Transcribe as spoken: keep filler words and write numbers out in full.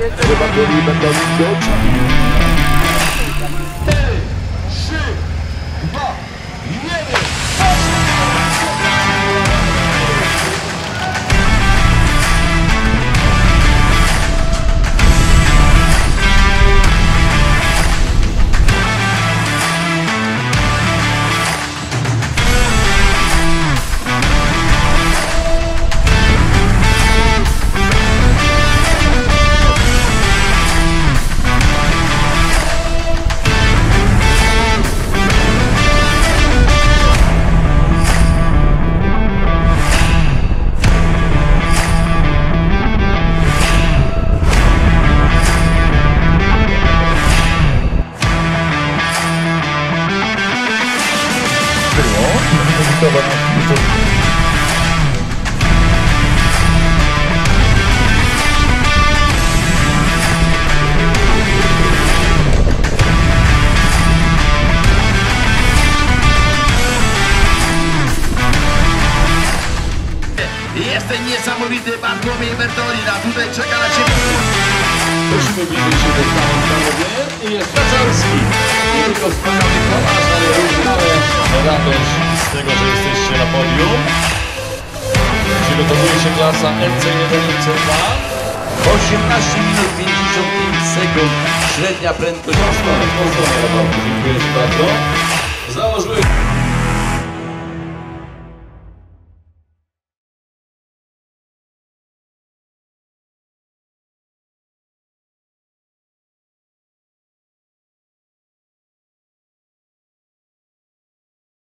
Chyba byli będą goć. cztery, trzy, dwa, jeden. Jestem niesamowity Bartłomiej Bertolina, tutaj czeka na Ciebie. Musimy bliżej się dostać panowie i jest Kaczarski. Nie tylko wspaniały kolarz, ale również radość z tego, że jesteście na podium. Przygotowuje się klasa M C jeden, M C dwa. osiemnaście minut pięćdziesiąt pięć sekund. Średnia prędkość. Mocno, mocno, naprawdę. Dziękuję Ci bardzo. Założyłem.